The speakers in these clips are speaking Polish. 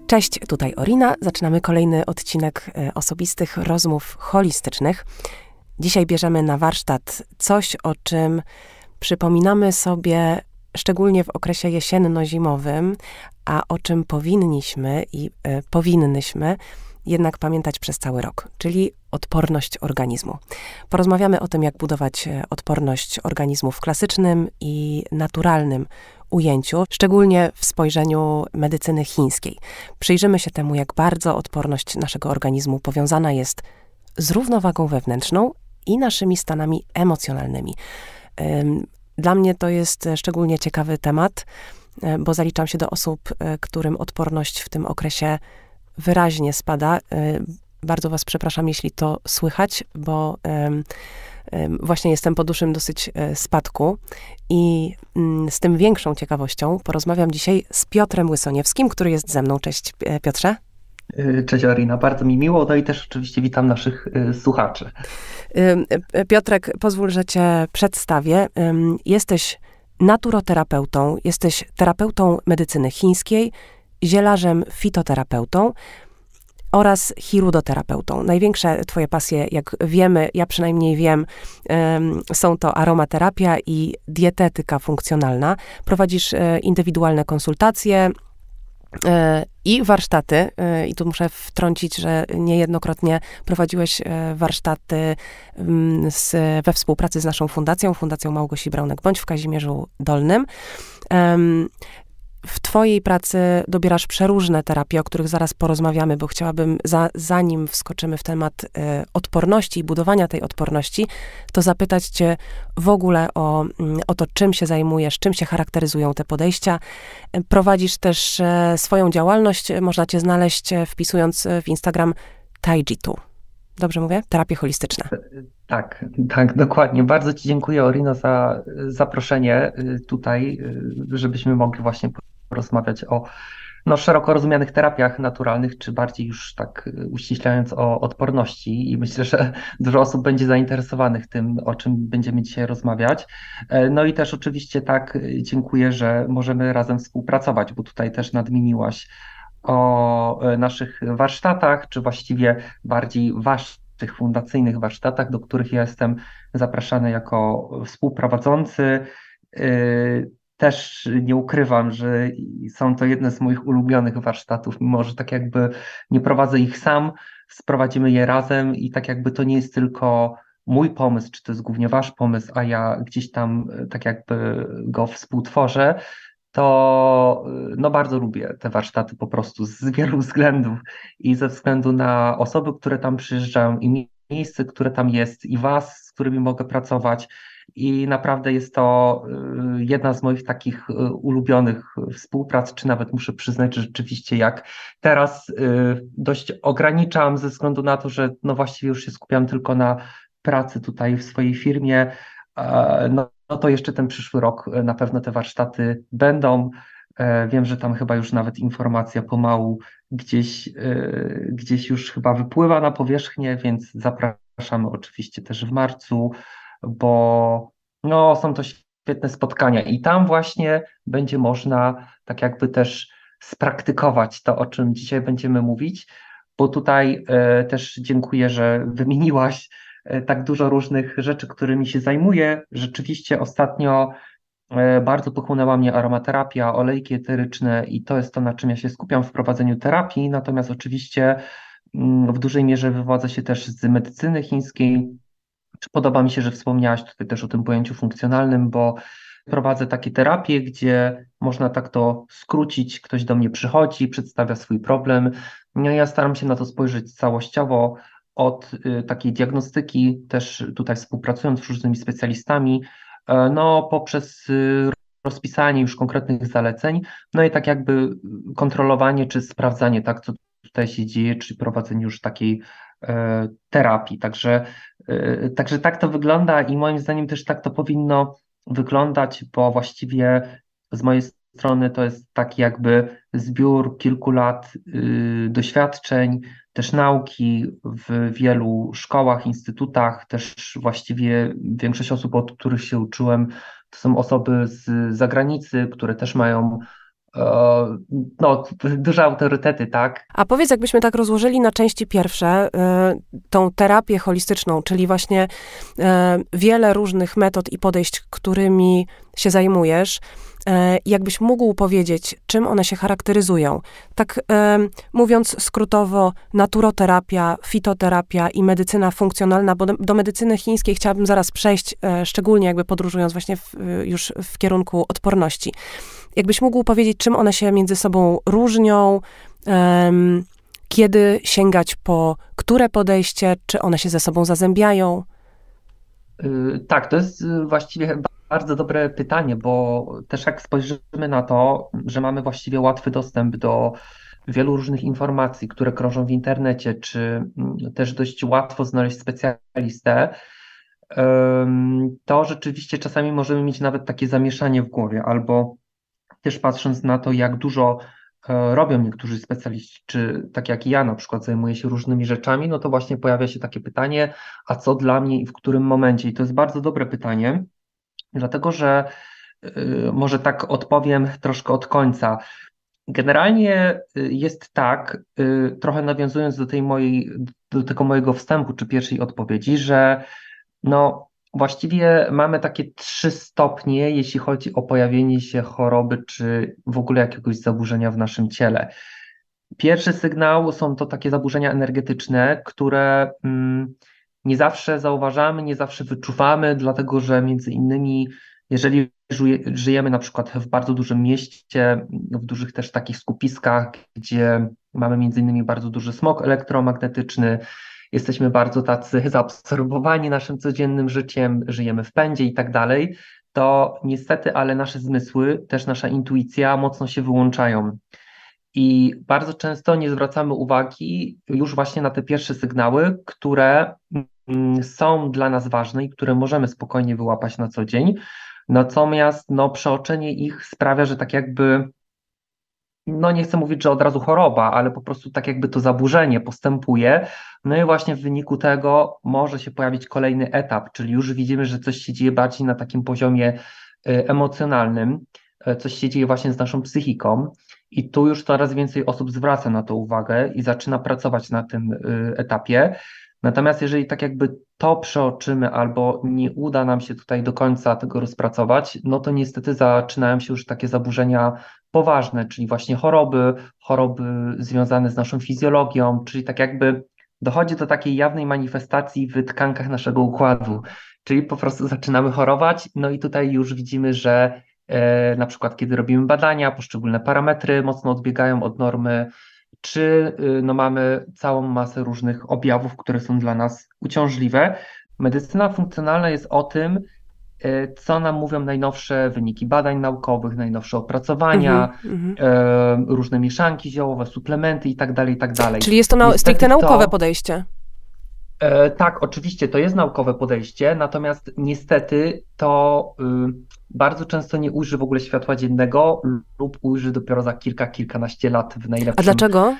Cześć, tutaj Orina. Zaczynamy kolejny odcinek osobistych rozmów holistycznych. Dzisiaj bierzemy na warsztat coś, o czym przypominamy sobie szczególnie w okresie jesienno-zimowym, a o czym powinniśmy i powinnyśmy jednak pamiętać przez cały rok, czyli odporność organizmu. Porozmawiamy o tym, jak budować odporność organizmu w klasycznym i naturalnym ujęciu, szczególnie w spojrzeniu medycyny chińskiej. Przyjrzymy się temu, jak bardzo odporność naszego organizmu powiązana jest z równowagą wewnętrzną i naszymi stanami emocjonalnymi. Dla mnie to jest szczególnie ciekawy temat, bo zaliczam się do osób, którym odporność w tym okresie wyraźnie spada. Bardzo was przepraszam, jeśli to słychać, bo właśnie jestem po dłuższym dosyć spadku i z tym większą ciekawością porozmawiam dzisiaj z Piotrem Łysoniewskim, który jest ze mną. Cześć, Piotrze. Cześć Arina, bardzo mi miło, no i też oczywiście witam naszych słuchaczy. Piotrek, pozwól, że cię przedstawię. Jesteś naturoterapeutą, jesteś terapeutą medycyny chińskiej, zielarzem fitoterapeutą oraz chirudoterapeutą. Największe twoje pasje, jak wiemy, ja przynajmniej wiem, są to aromaterapia i dietetyka funkcjonalna. Prowadzisz indywidualne konsultacje i warsztaty. I tu muszę wtrącić, że niejednokrotnie prowadziłeś warsztaty we współpracy z naszą Fundacją Małgosi Braunek-Bądź w Kazimierzu Dolnym. W twojej pracy dobierasz przeróżne terapie, o których zaraz porozmawiamy, bo chciałabym, zanim wskoczymy w temat odporności i budowania tej odporności, to zapytać cię w ogóle o to, czym się zajmujesz, czym się charakteryzują te podejścia. Prowadzisz też swoją działalność, można cię znaleźć wpisując w Instagram Taijitu. Dobrze mówię? Terapie holistyczne. Tak, dokładnie. Bardzo ci dziękuję, Orino, za zaproszenie tutaj, żebyśmy mogli właśnie porozmawiać o szeroko rozumianych terapiach naturalnych, czy bardziej już tak uściślając o odporności, i myślę, że dużo osób będzie zainteresowanych tym, o czym będziemy dzisiaj rozmawiać. No i też oczywiście dziękuję, że możemy razem współpracować, bo tutaj też nadmieniłaś o naszych warsztatach, czy właściwie bardziej waszych fundacyjnych warsztatach, do których ja jestem zapraszany jako współprowadzący. Też nie ukrywam, że są to jedne z moich ulubionych warsztatów, mimo że tak jakby nie prowadzę ich sam, sprowadzimy je razem i tak jakby to nie jest tylko mój pomysł, czy to jest głównie wasz pomysł, a ja gdzieś tam tak jakby go współtworzę, to bardzo lubię te warsztaty po prostu z wielu względów i ze względu na osoby, które tam przyjeżdżają i miejsce, które tam jest i was, z którymi mogę pracować. I naprawdę jest to jedna z moich takich ulubionych współprac, czy nawet muszę przyznać, że rzeczywiście jak teraz dość ograniczam ze względu na to, że właściwie już się skupiam tylko na pracy tutaj w swojej firmie, no to jeszcze ten przyszły rok na pewno te warsztaty będą. Wiem, że tam chyba już nawet informacja pomału gdzieś już chyba wypływa na powierzchnię, więc zapraszamy oczywiście też w marcu, bo są to świetne spotkania i tam właśnie będzie można tak jakby też spraktykować to, o czym dzisiaj będziemy mówić, bo tutaj też dziękuję, że wymieniłaś tak dużo różnych rzeczy, którymi się zajmuję. Rzeczywiście ostatnio bardzo pochłonęła mnie aromaterapia, olejki eteryczne i to jest to, na czym ja się skupiam w prowadzeniu terapii, natomiast oczywiście w dużej mierze wywodzę się też z medycyny chińskiej. Podoba mi się, że wspomniałaś tutaj też o tym pojęciu funkcjonalnym, bo prowadzę takie terapie, gdzie można tak to skrócić, ktoś do mnie przychodzi, przedstawia swój problem. No ja staram się na to spojrzeć całościowo, od takiej diagnostyki, też tutaj współpracując z różnymi specjalistami, poprzez rozpisanie już konkretnych zaleceń, no i tak jakby kontrolowanie czy sprawdzanie, co tutaj się dzieje, czy prowadzenie już takiej terapii. Także tak to wygląda i moim zdaniem też tak to powinno wyglądać, bo właściwie z mojej strony to jest taki jakby zbiór kilku lat doświadczeń, też nauki w wielu szkołach, instytutach, też właściwie większość osób, od których się uczyłem, to są osoby z zagranicy, które też mają no, duże autorytety, tak? A powiedz, jakbyśmy tak rozłożyli na części pierwsze, tą terapię holistyczną, czyli właśnie wiele różnych metod i podejść, którymi się zajmujesz, jakbyś mógł powiedzieć, czym one się charakteryzują? Tak mówiąc skrótowo, naturoterapia, fitoterapia i medycyna funkcjonalna, bo do medycyny chińskiej chciałabym zaraz przejść, szczególnie jakby podróżując właśnie już w kierunku odporności. Jakbyś mógł powiedzieć, czym one się między sobą różnią, kiedy sięgać po które podejście, czy one się ze sobą zazębiają? Tak, to jest właściwie bardzo dobre pytanie, bo też jak spojrzymy na to, że mamy właściwie łatwy dostęp do wielu różnych informacji, które krążą w internecie, czy też dość łatwo znaleźć specjalistę, to rzeczywiście czasami możemy mieć nawet takie zamieszanie w głowie, albo też patrząc na to, jak dużo robią niektórzy specjaliści, czy tak jak ja na przykład zajmuję się różnymi rzeczami, no to właśnie pojawia się takie pytanie, a co dla mnie i w którym momencie? I to jest bardzo dobre pytanie, dlatego że może tak odpowiem troszkę od końca. Generalnie jest tak, trochę nawiązując do tego mojego wstępu, czy pierwszej odpowiedzi, że no właściwie mamy takie 3 stopnie, jeśli chodzi o pojawienie się choroby, czy w ogóle jakiegoś zaburzenia w naszym ciele. Pierwszy sygnał są to takie zaburzenia energetyczne, które nie zawsze zauważamy, nie zawsze wyczuwamy, dlatego że między innymi, jeżeli żyjemy na przykład w bardzo dużym mieście, w dużych też takich skupiskach, gdzie mamy między innymi bardzo duży smog elektromagnetyczny, jesteśmy bardzo tacy zaabsorbowani naszym codziennym życiem, żyjemy w pędzie i tak dalej, to niestety, ale nasze zmysły, też nasza intuicja mocno się wyłączają. I bardzo często nie zwracamy uwagi już właśnie na te pierwsze sygnały, które są dla nas ważne i które możemy spokojnie wyłapać na co dzień. Natomiast no, przeoczenie ich sprawia, że tak jakby, no nie chcę mówić, że od razu choroba, ale po prostu tak jakby to zaburzenie postępuje. No i właśnie w wyniku tego może się pojawić kolejny etap, czyli już widzimy, że coś się dzieje bardziej na takim poziomie emocjonalnym, coś się dzieje właśnie z naszą psychiką. I tu już coraz więcej osób zwraca na to uwagę i zaczyna pracować na tym etapie. Natomiast jeżeli tak jakby to przeoczymy albo nie uda nam się tutaj do końca tego rozpracować, no to niestety zaczynają się już takie zaburzenia poważne, czyli właśnie choroby związane z naszą fizjologią, czyli tak jakby dochodzi do takiej jawnej manifestacji w tkankach naszego układu, czyli po prostu zaczynamy chorować, no i tutaj już widzimy, że na przykład kiedy robimy badania, poszczególne parametry mocno odbiegają od normy, czy no, mamy całą masę różnych objawów, które są dla nas uciążliwe. Medycyna funkcjonalna jest o tym, co nam mówią najnowsze wyniki badań naukowych, najnowsze opracowania, różne mieszanki ziołowe, suplementy i tak dalej, i tak dalej. Czyli jest to stricte naukowe podejście. Tak, oczywiście to jest naukowe podejście, natomiast niestety to bardzo często nie ujrzy w ogóle światła dziennego lub ujrzy dopiero za kilkanaście lat w najlepszym. A dlaczego?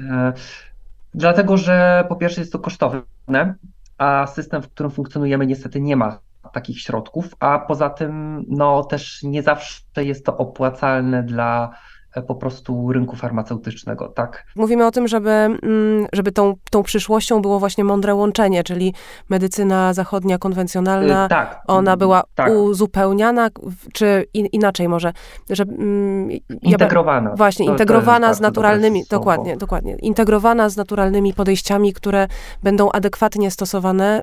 Dlatego, że po pierwsze jest to kosztowne, a system, w którym funkcjonujemy, niestety nie ma takich środków, a poza tym no też nie zawsze jest to opłacalne dla po prostu rynku farmaceutycznego, tak? Mówimy o tym, żeby tą przyszłością było właśnie mądre łączenie, czyli medycyna zachodnia, konwencjonalna, tak, ona była tak. uzupełniana, czy inaczej może, że... Integrowana. Właśnie, integrowana z naturalnymi, dokładnie, integrowana z naturalnymi podejściami, które będą adekwatnie stosowane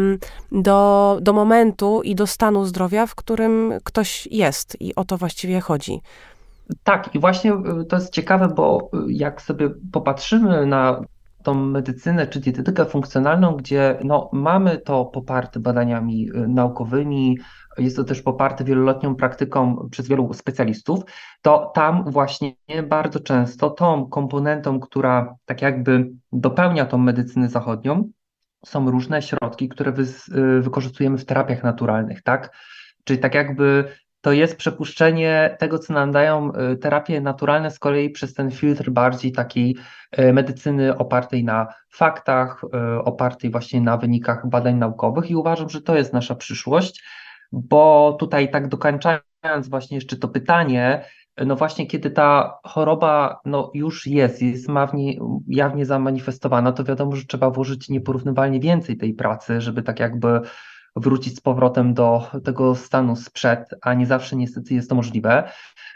do momentu i do stanu zdrowia, w którym ktoś jest i o to właściwie chodzi. Tak, i właśnie to jest ciekawe, bo jak sobie popatrzymy na tą medycynę czy dietetykę funkcjonalną, gdzie no, mamy to poparte badaniami naukowymi, jest to też poparte wieloletnią praktyką przez wielu specjalistów, to tam właśnie bardzo często tą komponentą, która tak jakby dopełnia tą medycynę zachodnią, są różne środki, które wykorzystujemy w terapiach naturalnych, tak? Czyli tak jakby to jest przepuszczenie tego, co nam dają terapie naturalne, z kolei przez ten filtr bardziej takiej medycyny opartej na faktach, opartej właśnie na wynikach badań naukowych i uważam, że to jest nasza przyszłość, bo tutaj tak dokończając właśnie jeszcze to pytanie, no właśnie kiedy ta choroba no już jest jawnie zamanifestowana, to wiadomo, że trzeba włożyć nieporównywalnie więcej tej pracy, żeby tak jakby wrócić z powrotem do tego stanu sprzed, a nie zawsze niestety jest to możliwe.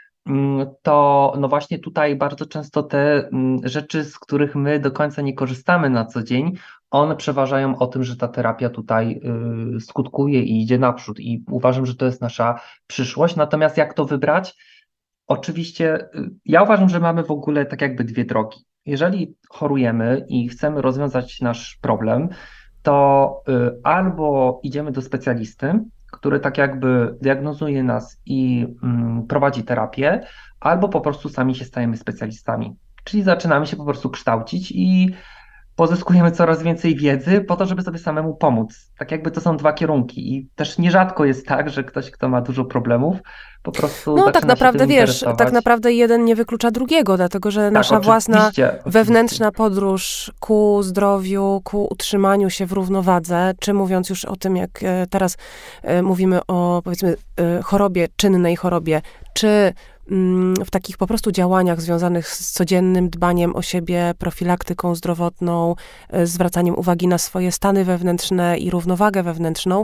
To no właśnie tutaj bardzo często te rzeczy, z których my do końca nie korzystamy na co dzień, one przeważają o tym, że ta terapia tutaj skutkuje i idzie naprzód i uważam, że to jest nasza przyszłość. Natomiast jak to wybrać? Oczywiście ja uważam, że mamy w ogóle tak jakby dwie drogi. Jeżeli chorujemy i chcemy rozwiązać nasz problem, to albo idziemy do specjalisty, który tak jakby diagnozuje nas i prowadzi terapię, albo po prostu sami się stajemy specjalistami. Czyli zaczynamy się po prostu kształcić i pozyskujemy coraz więcej wiedzy po to, żeby sobie samemu pomóc. Tak jakby to są dwa kierunki i też nierzadko jest tak, że ktoś, kto ma dużo problemów, po prostu No zaczyna tak naprawdę, się tym wiesz, interesować. tak naprawdę jeden nie wyklucza drugiego, dlatego że Tak, nasza własna oczywiście. wewnętrzna podróż ku zdrowiu, ku utrzymaniu się w równowadze, czy mówiąc już o tym, jak teraz mówimy o, powiedzmy, chorobie, czynnej chorobie, czy w takich po prostu działaniach związanych z codziennym dbaniem o siebie, profilaktyką zdrowotną, zwracaniem uwagi na swoje stany wewnętrzne i równowagę wewnętrzną,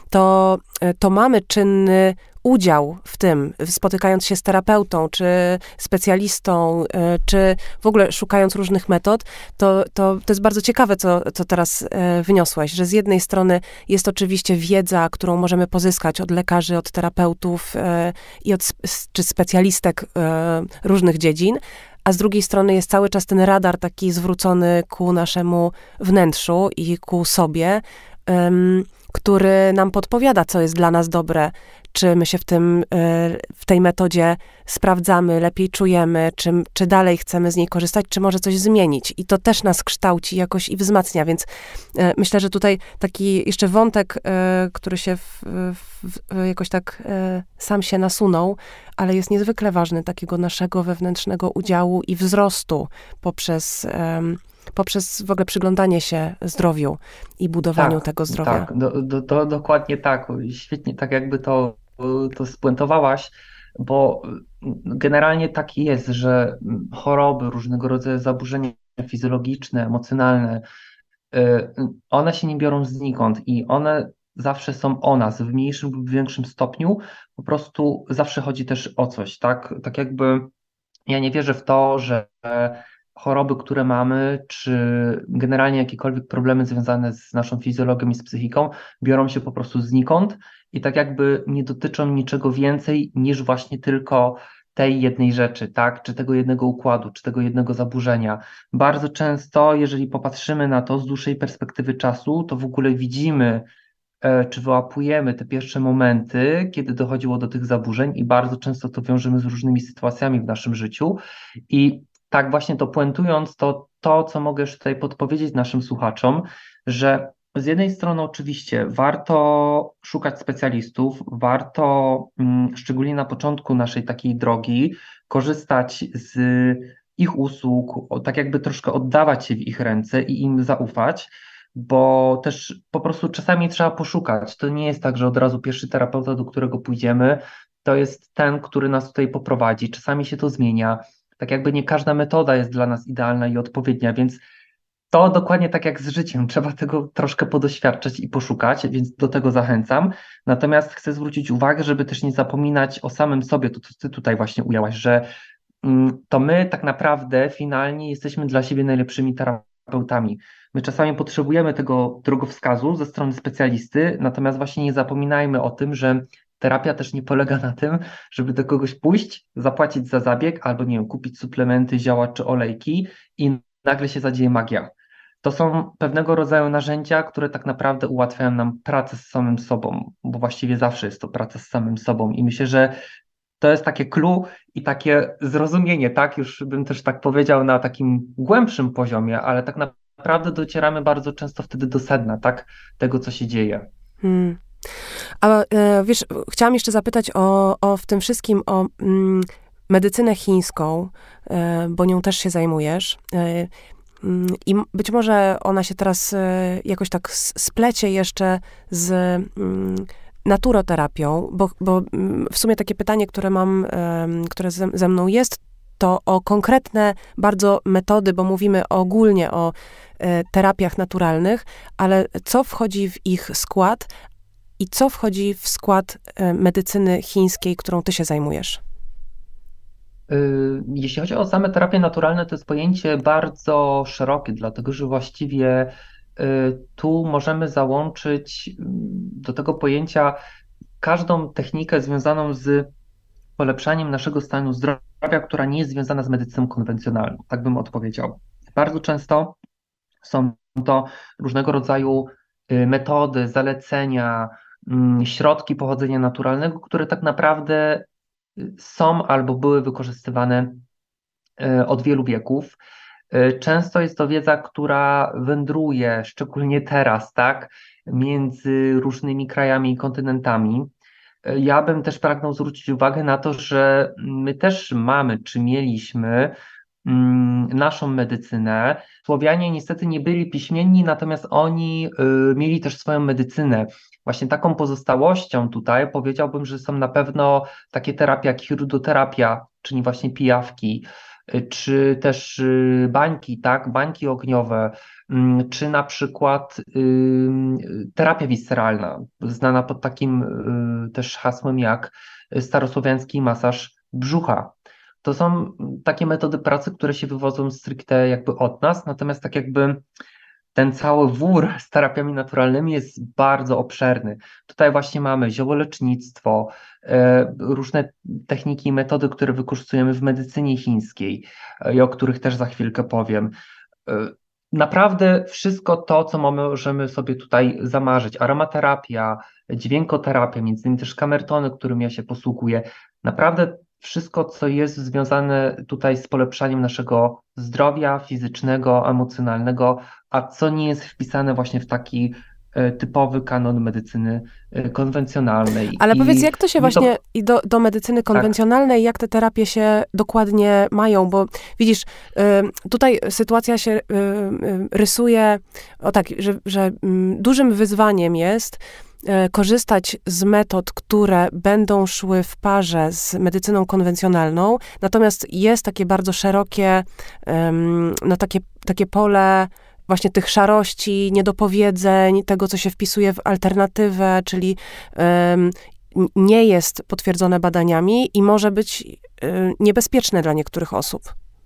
to mamy czynny udział w tym, spotykając się z terapeutą, czy specjalistą, czy w ogóle szukając różnych metod, to jest bardzo ciekawe, co teraz wyniosłeś, że z jednej strony jest oczywiście wiedza, którą możemy pozyskać od lekarzy, od terapeutów i czy specjalistek różnych dziedzin, a z drugiej strony jest cały czas ten radar taki zwrócony ku naszemu wnętrzu i ku sobie, który nam podpowiada, co jest dla nas dobre, czy my się w tej metodzie sprawdzamy, lepiej czujemy, czy dalej chcemy z niej korzystać, czy może coś zmienić. I to też nas kształci jakoś i wzmacnia, więc myślę, że tutaj taki jeszcze wątek, który się jakoś tak sam się nasunął, ale jest niezwykle ważny, takiego naszego wewnętrznego udziału i wzrostu poprzez w ogóle przyglądanie się zdrowiu i budowaniu tego zdrowia. Tak, dokładnie tak. Świetnie, tak jakby to spuentowałaś, bo generalnie tak jest, że choroby, różnego rodzaju zaburzenia fizjologiczne, emocjonalne, one się nie biorą znikąd i one zawsze są o nas w mniejszym lub większym stopniu, po prostu zawsze chodzi też o coś, tak? Tak jakby ja nie wierzę w to, że choroby, które mamy, czy generalnie jakiekolwiek problemy związane z naszą fizjologią i z psychiką, biorą się po prostu znikąd i tak jakby nie dotyczą niczego więcej niż właśnie tylko tej jednej rzeczy, tak? Czy tego jednego układu, czy tego jednego zaburzenia. Bardzo często, jeżeli popatrzymy na to z dłuższej perspektywy czasu, to w ogóle widzimy, czy wyłapujemy te pierwsze momenty, kiedy dochodziło do tych zaburzeń i bardzo często to wiążemy z różnymi sytuacjami w naszym życiu i tak właśnie to puentując, to, co mogę już tutaj podpowiedzieć naszym słuchaczom, że z jednej strony oczywiście warto szukać specjalistów, warto szczególnie na początku naszej takiej drogi korzystać z ich usług, tak jakby troszkę oddawać się w ich ręce i im zaufać, bo też po prostu czasami trzeba poszukać. To nie jest tak, że od razu pierwszy terapeuta, do którego pójdziemy, to jest ten, który nas tutaj poprowadzi. Czasami się to zmienia. Tak jakby nie każda metoda jest dla nas idealna i odpowiednia, więc to dokładnie tak jak z życiem, trzeba tego troszkę podoświadczać i poszukać, więc do tego zachęcam. Natomiast chcę zwrócić uwagę, żeby też nie zapominać o samym sobie, to co ty tutaj właśnie ujęłaś, że to my tak naprawdę finalnie jesteśmy dla siebie najlepszymi terapeutami. My czasami potrzebujemy tego drogowskazu ze strony specjalisty, natomiast właśnie nie zapominajmy o tym, że terapia też nie polega na tym, żeby do kogoś pójść, zapłacić za zabieg albo nie wiem, kupić suplementy, zioła czy olejki i nagle się zadzieje magia. To są pewnego rodzaju narzędzia, które tak naprawdę ułatwiają nam pracę z samym sobą, bo właściwie zawsze jest to praca z samym sobą i myślę, że to jest takie clue i takie zrozumienie, tak? Już bym też tak powiedział na takim głębszym poziomie, ale tak naprawdę docieramy bardzo często wtedy do sedna, tak? Tego, co się dzieje. A wiesz, chciałam jeszcze zapytać o w tym wszystkim o medycynę chińską, bo nią też się zajmujesz. I być może ona się teraz jakoś tak splecie jeszcze naturoterapią, bo w sumie takie pytanie, które mam, które ze mną jest, to o konkretne bardzo metody, bo mówimy ogólnie o terapiach naturalnych, ale co wchodzi w ich skład i co wchodzi w skład medycyny chińskiej, którą ty się zajmujesz? Jeśli chodzi o same terapie naturalne, to jest pojęcie bardzo szerokie, dlatego że właściwie tu możemy załączyć do tego pojęcia każdą technikę związaną z polepszaniem naszego stanu zdrowia, która nie jest związana z medycyną konwencjonalną, tak bym odpowiedział. Bardzo często są to różnego rodzaju metody, zalecenia, środki pochodzenia naturalnego, które tak naprawdę są albo były wykorzystywane od wielu wieków. Często jest to wiedza, która wędruje, szczególnie teraz, tak, między różnymi krajami i kontynentami. Ja bym też pragnął zwrócić uwagę na to, że my też mamy, czy mieliśmy naszą medycynę. Słowianie niestety nie byli piśmienni, natomiast oni mieli też swoją medycynę. Właśnie taką pozostałością tutaj powiedziałbym, że są na pewno takie terapie jak hirudoterapia, czyli właśnie pijawki, czy też bańki, tak, bańki ogniowe, czy na przykład terapia visceralna, znana pod takim też hasłem jak starosłowiański masaż brzucha. To są takie metody pracy, które się wywodzą stricte jakby od nas, natomiast tak jakby ten cały wór z terapiami naturalnymi jest bardzo obszerny. Tutaj właśnie mamy ziołolecznictwo, różne techniki i metody, które wykorzystujemy w medycynie chińskiej i o których też za chwilkę powiem. Naprawdę wszystko to, co możemy sobie tutaj zamarzyć, aromaterapia, dźwiękoterapia, między innymi też kamertony, którym ja się posługuję, naprawdę wszystko, co jest związane tutaj z polepszaniem naszego zdrowia fizycznego, emocjonalnego, a co nie jest wpisane właśnie w taki typowy kanon medycyny konwencjonalnej. Ale powiedz, jak to się właśnie to, do medycyny konwencjonalnej, jak te terapie się dokładnie mają, bo widzisz, tutaj sytuacja się rysuje o tak, że dużym wyzwaniem jest korzystać z metod, które będą szły w parze z medycyną konwencjonalną, natomiast jest takie bardzo szerokie, no takie pole właśnie tych szarości, niedopowiedzeń, tego, co się wpisuje w alternatywę, czyli nie jest potwierdzone badaniami i może być niebezpieczne dla niektórych osób.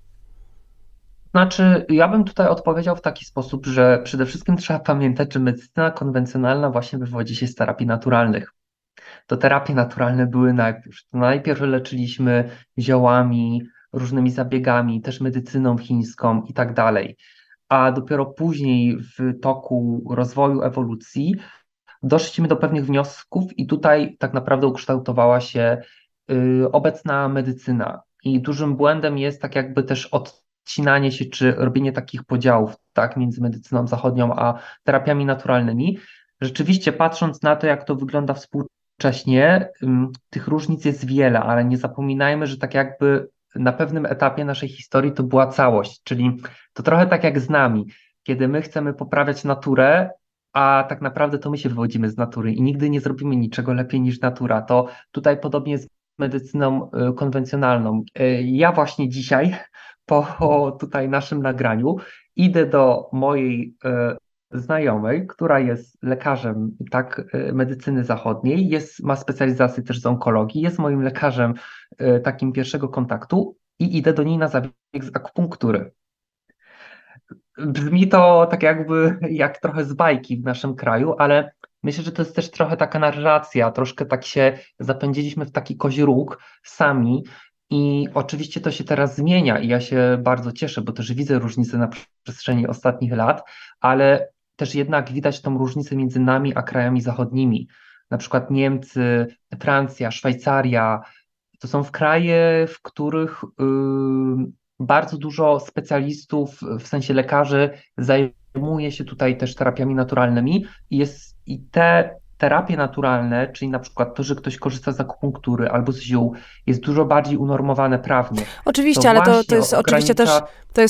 Znaczy, ja bym tutaj odpowiedział w taki sposób, że przede wszystkim trzeba pamiętać, że medycyna konwencjonalna właśnie wywodzi się z terapii naturalnych. To terapie naturalne były najpierw. Najpierw leczyliśmy ziołami, różnymi zabiegami, też medycyną chińską i tak dalej. A dopiero później w toku rozwoju ewolucji doszliśmy do pewnych wniosków i tutaj tak naprawdę ukształtowała się obecna medycyna. I dużym błędem jest tak jakby też odcinanie się czy robienie takich podziałów, tak, między medycyną zachodnią a terapiami naturalnymi. Rzeczywiście patrząc na to, jak to wygląda współcześnie, tych różnic jest wiele, ale nie zapominajmy, że tak jakby na pewnym etapie naszej historii to była całość, czyli to trochę tak jak z nami, kiedy my chcemy poprawiać naturę, a tak naprawdę to my się wywodzimy z natury i nigdy nie zrobimy niczego lepiej niż natura. To tutaj podobnie z medycyną konwencjonalną. Ja właśnie dzisiaj po tutaj naszym nagraniu idę do mojej znajomej, która jest lekarzem tak medycyny zachodniej, ma specjalizację też z onkologii, jest moim lekarzem takim pierwszego kontaktu i idę do niej na zabieg z akupunktury. Brzmi to tak jakby jak trochę z bajki w naszym kraju, ale myślę, że to jest też trochę taka narracja, troszkę tak się zapędziliśmy w taki kozi róg sami i oczywiście to się teraz zmienia i ja się bardzo cieszę, bo też widzę różnice na przestrzeni ostatnich lat, ale też jednak widać tą różnicę między nami a krajami zachodnimi. Na przykład Niemcy, Francja, Szwajcaria, to są kraje, w których bardzo dużo specjalistów, w sensie lekarzy, zajmuje się tutaj też terapiami naturalnymi i te terapie naturalne, czyli na przykład to, że ktoś korzysta z akupunktury albo z ziół, jest dużo bardziej unormowane prawnie. To Oczywiście, ale to właśnie jest oczywiście też, ogranicza.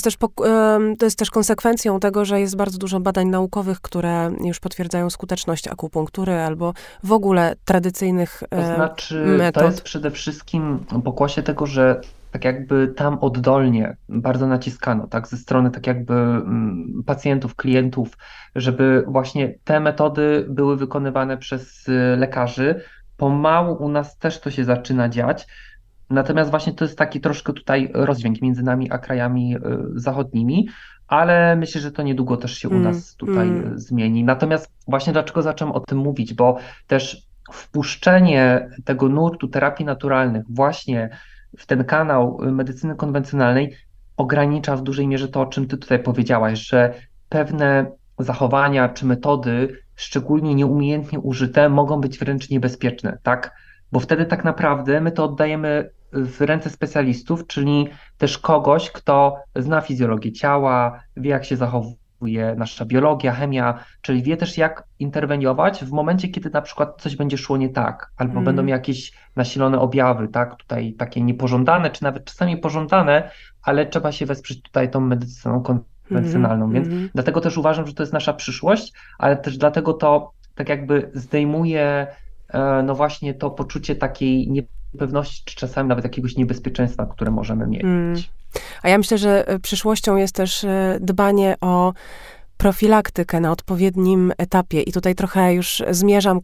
to jest też konsekwencją tego, że jest bardzo dużo badań naukowych, które już potwierdzają skuteczność akupunktury albo w ogóle tradycyjnych To znaczy, to jest metod. przede wszystkim pokłosie tego, że tak jakby tam oddolnie bardzo naciskano, tak, ze strony tak jakby pacjentów, klientów, żeby właśnie te metody były wykonywane przez lekarzy. Pomału u nas też to się zaczyna dziać. Natomiast właśnie to jest taki troszkę tutaj rozdźwięk między nami a krajami zachodnimi, ale myślę, że to niedługo też się u Mm, nas tutaj mm, zmieni. Natomiast właśnie dlaczego zacząłem o tym mówić, bo też wpuszczenie tego nurtu terapii naturalnych właśnie w ten kanał medycyny konwencjonalnej ogranicza w dużej mierze to, o czym ty tutaj powiedziałaś, że pewne zachowania czy metody, szczególnie nieumiejętnie użyte, mogą być wręcz niebezpieczne, tak? Bo wtedy tak naprawdę my to oddajemy w ręce specjalistów, czyli też kogoś, kto zna fizjologię ciała, wie jak się zachowuje nasza biologia, chemia, czyli wie też jak interweniować w momencie, kiedy na przykład coś będzie szło nie tak, albo będą mm, jakieś nasilone objawy, tak, tutaj takie niepożądane, czy nawet czasami pożądane, ale trzeba się wesprzeć tutaj tą medycyną mhm, konwencjonalną, więc mhm. dlatego też uważam, że to jest nasza przyszłość, ale też dlatego to tak jakby zdejmuje no właśnie to poczucie takiej niepewności, czy czasami nawet jakiegoś niebezpieczeństwa, które możemy Mm. mieć. A ja myślę, że przyszłością jest też dbanie o profilaktykę na odpowiednim etapie. I tutaj trochę już zmierzam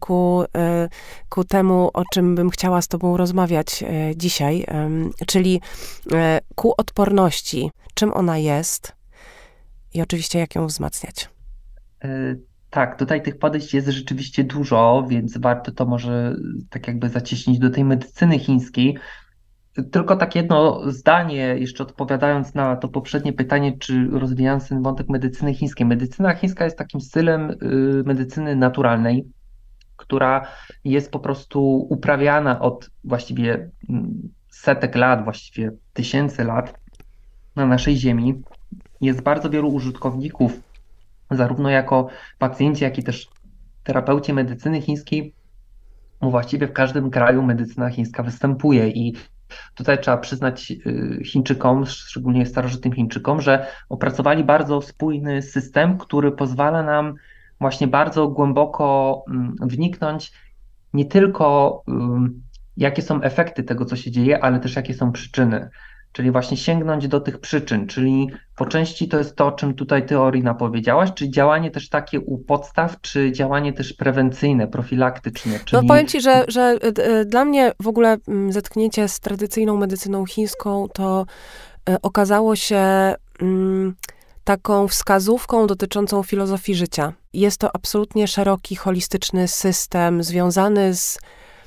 ku temu, o czym bym chciała z tobą rozmawiać dzisiaj, czyli ku odporności. Czym ona jest i oczywiście jak ją wzmacniać. E, Tak, tutaj tych podejść jest rzeczywiście dużo, więc warto to może tak jakby zacieśnić do tej medycyny chińskiej. Tylko tak jedno zdanie, jeszcze odpowiadając na to poprzednie pytanie, czy rozwijając ten wątek medycyny chińskiej. Medycyna chińska jest takim stylem medycyny naturalnej, która jest po prostu uprawiana od właściwie setek lat, właściwie tysięcy lat na naszej ziemi. Jest bardzo wielu użytkowników, zarówno jako pacjenci, jak i też terapeuci medycyny chińskiej. Właściwie w każdym kraju medycyna chińska występuje i tutaj trzeba przyznać Chińczykom, szczególnie starożytnym Chińczykom, że opracowali bardzo spójny system, który pozwala nam właśnie bardzo głęboko wniknąć nie tylko jakie są efekty tego, co się dzieje, ale też jakie są przyczyny. Czyli właśnie sięgnąć do tych przyczyn, czyli po części to jest to, o czym tutaj ty, Orina, powiedziałaś, czyli działanie też takie u podstaw, czy działanie też prewencyjne, profilaktyczne, No czyli powiem ci, że dla mnie w ogóle zetknięcie z tradycyjną medycyną chińską to okazało się taką wskazówką dotyczącą filozofii życia. Jest to absolutnie szeroki, holistyczny system związany z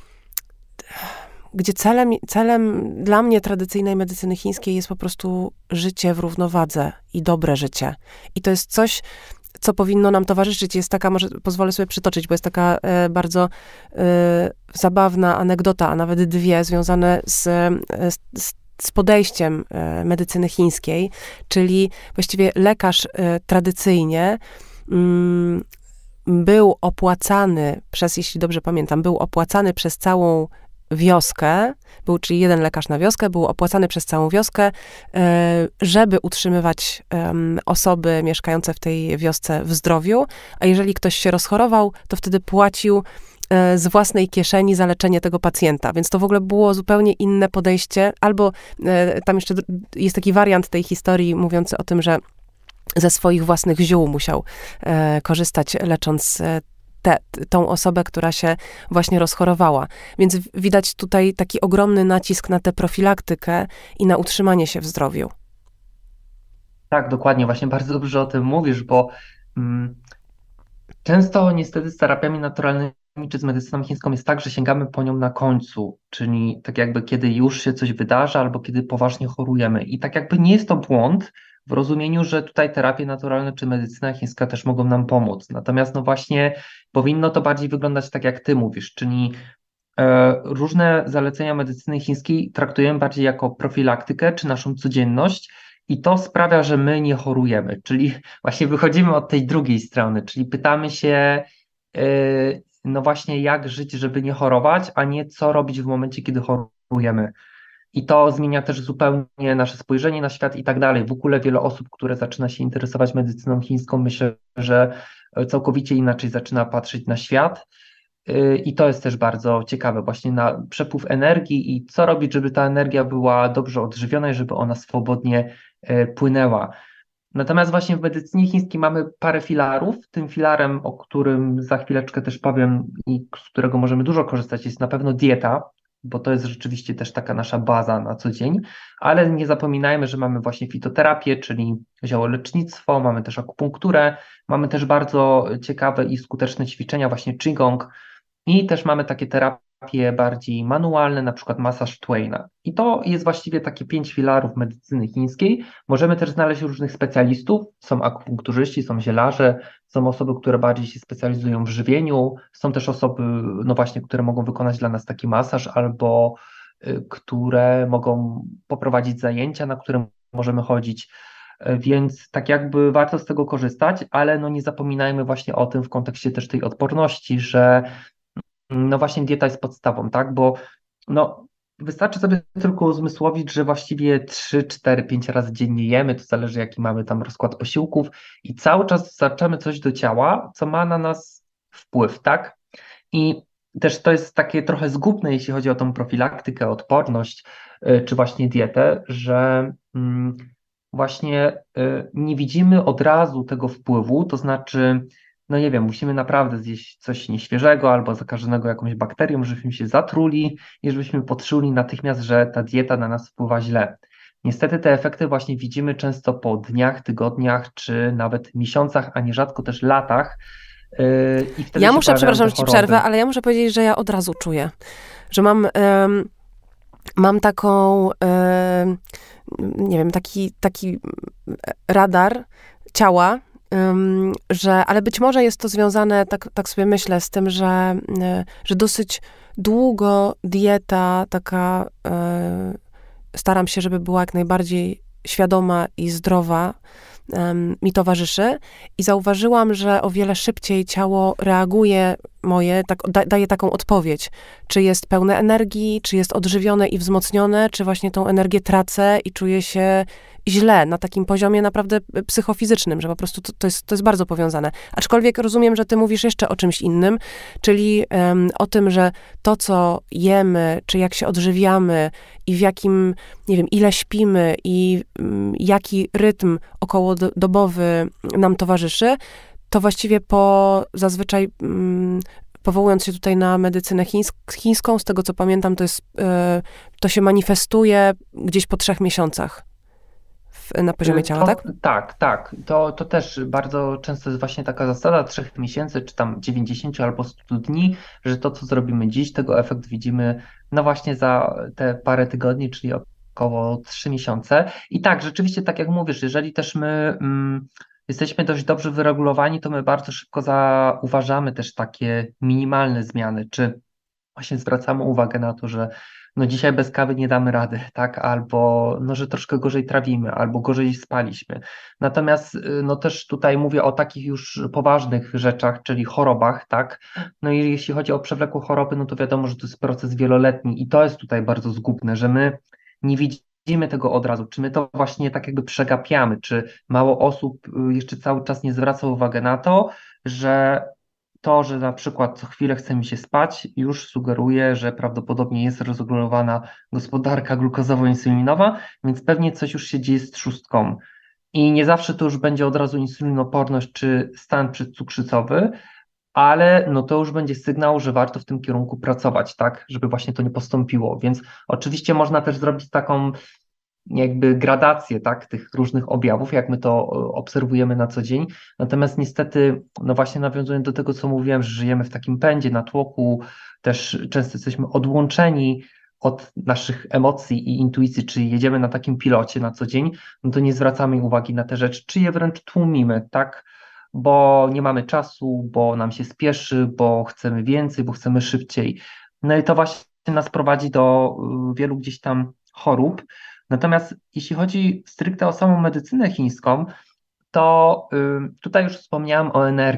gdzie celem dla mnie tradycyjnej medycyny chińskiej jest po prostu życie w równowadze i dobre życie. I to jest coś, co powinno nam towarzyszyć. Jest taka, może pozwolę sobie przytoczyć, bo jest taka bardzo zabawna anegdota, a nawet dwie, związane z podejściem medycyny chińskiej, czyli właściwie lekarz tradycyjnie był opłacany jeśli dobrze pamiętam, był opłacany przez całą wioskę, czyli jeden lekarz na wioskę, był opłacany przez całą wioskę, żeby utrzymywać osoby mieszkające w tej wiosce w zdrowiu, a jeżeli ktoś się rozchorował, to wtedy płacił z własnej kieszeni za leczenie tego pacjenta. Więc to w ogóle było zupełnie inne podejście, albo tam jeszcze jest taki wariant tej historii mówiący o tym, że ze swoich własnych ziół musiał korzystać, lecząc tą osobę, która się właśnie rozchorowała. Więc widać tutaj taki ogromny nacisk na tę profilaktykę i na utrzymanie się w zdrowiu. tak, dokładnie, właśnie bardzo dobrze o tym mówisz, bo mm, często niestety z terapiami naturalnymi czy z medycyną chińską jest tak, że sięgamy po nią na końcu, czyli tak jakby kiedy już się coś wydarza albo kiedy poważnie chorujemy. I tak jakby nie jest to błąd w rozumieniu, że tutaj terapie naturalne czy medycyna chińska też mogą nam pomóc. Natomiast no właśnie powinno to bardziej wyglądać tak, jak ty mówisz, czyli różne zalecenia medycyny chińskiej traktujemy bardziej jako profilaktykę czy naszą codzienność i to sprawia, że my nie chorujemy. Czyli właśnie wychodzimy od tej drugiej strony, czyli pytamy się, no właśnie jak żyć, żeby nie chorować, a nie co robić w momencie, kiedy chorujemy. I to zmienia też zupełnie nasze spojrzenie na świat i tak dalej. W ogóle wiele osób, które zaczyna się interesować medycyną chińską, myślę, że całkowicie inaczej zaczyna patrzeć na świat. I to jest też bardzo ciekawe, właśnie na przepływ energii i co robić, żeby ta energia była dobrze odżywiona i żeby ona swobodnie płynęła. Natomiast właśnie w medycynie chińskiej mamy parę filarów. Tym filarem, o którym za chwileczkę też powiem i z którego możemy dużo korzystać, jest na pewno dieta, bo to jest rzeczywiście też taka nasza baza na co dzień, ale nie zapominajmy, że mamy właśnie fitoterapię, czyli ziołolecznictwo, mamy też akupunkturę, mamy też bardzo ciekawe i skuteczne ćwiczenia, właśnie Qigong, i też mamy takie terapie bardziej manualne, na przykład masaż Twaina. I to jest właściwie takie 5 filarów medycyny chińskiej. Możemy też znaleźć różnych specjalistów. Są akupunkturzyści, są zielarze, są osoby, które bardziej się specjalizują w żywieniu, są też osoby, no właśnie, które mogą wykonać dla nas taki masaż albo które mogą poprowadzić zajęcia, na które możemy chodzić. Więc tak jakby warto z tego korzystać, ale no nie zapominajmy właśnie o tym w kontekście też tej odporności, że no właśnie dieta jest podstawą, tak? Bo no, wystarczy sobie tylko uzmysłowić, że właściwie 3, 4, 5 razy dziennie jemy, to zależy jaki mamy tam rozkład posiłków i cały czas dostarczamy coś do ciała, co ma na nas wpływ, tak? I też to jest takie trochę zgubne, jeśli chodzi o tą profilaktykę, odporność, czy właśnie dietę, że właśnie nie widzimy od razu tego wpływu, to znaczy, no nie wiem, musimy naprawdę zjeść coś nieświeżego albo zakażonego jakąś bakterią, żebyśmy się zatruli i żebyśmy poczuli natychmiast, że ta dieta na nas wpływa źle. Niestety te efekty właśnie widzimy często po dniach, tygodniach, czy nawet miesiącach, a nierzadko też latach. I wtedy Ja się muszę, pojawiają przepraszam, te że ci choroby. przerwę, ale ja muszę powiedzieć, że ja od razu czuję, że mam taką, nie wiem, taki radar ciała, ale być może jest to związane, tak sobie myślę, z tym, że dosyć długo dieta taka, staram się, żeby była jak najbardziej świadoma i zdrowa, mi towarzyszy i zauważyłam, że o wiele szybciej ciało reaguje moje, daje taką odpowiedź, czy jest pełne energii, czy jest odżywione i wzmocnione, czy właśnie tą energię tracę i czuję się źle, na takim poziomie naprawdę psychofizycznym, że po prostu to jest bardzo powiązane. Aczkolwiek rozumiem, że ty mówisz jeszcze o czymś innym, czyli o tym, że to, co jemy, czy jak się odżywiamy i w jakim, nie wiem, ile śpimy i jaki rytm okołodobowy nam towarzyszy, to właściwie zazwyczaj powołując się tutaj na medycynę chińską, z tego co pamiętam, to się manifestuje gdzieś po 3 miesiącach na poziomie ciała, tak? Tak, tak. To też bardzo często jest właśnie taka zasada 3 miesięcy, czy tam 90 albo 100 dni, że to, co zrobimy dziś, tego efekt widzimy no właśnie za te parę tygodni, czyli około 3 miesiące. I tak, rzeczywiście, tak jak mówisz, jeżeli też my jesteśmy dość dobrze wyregulowani, to my bardzo szybko zauważamy też takie minimalne zmiany, czy właśnie zwracamy uwagę na to, że no dzisiaj bez kawy nie damy rady, tak? Albo no, że troszkę gorzej trawimy, albo gorzej spaliśmy. Natomiast no też tutaj mówię o takich już poważnych rzeczach, czyli chorobach, tak? No i jeśli chodzi o przewlekłe choroby, no to wiadomo, że to jest proces wieloletni i to jest tutaj bardzo zgubne, że my nie widzimy tego od razu, czy my to właśnie tak jakby przegapiamy, czy mało osób jeszcze cały czas nie zwraca uwagi na to, że że na przykład co chwilę chcemy się spać, już sugeruje, że prawdopodobnie jest rozregulowana gospodarka glukozowo-insulinowa, więc pewnie coś już się dzieje z trzustką. I nie zawsze to już będzie od razu insulinoporność czy stan przedcukrzycowy, ale no to już będzie sygnał, że warto w tym kierunku pracować, tak, żeby właśnie to nie postąpiło. Więc oczywiście można też zrobić taką jakby gradację, tak, tych różnych objawów, jak my to obserwujemy na co dzień. Natomiast niestety, no właśnie nawiązując do tego, co mówiłem, że żyjemy w takim pędzie, natłoku, też często jesteśmy odłączeni od naszych emocji i intuicji, czy jedziemy na takim pilocie na co dzień, no to nie zwracamy uwagi na te rzeczy, czy je wręcz tłumimy, tak, bo nie mamy czasu, bo nam się spieszy, bo chcemy więcej, bo chcemy szybciej. No i to właśnie nas prowadzi do wielu gdzieś tam chorób. Natomiast jeśli chodzi stricte o samą medycynę chińską, to tutaj już wspomniałam o energii.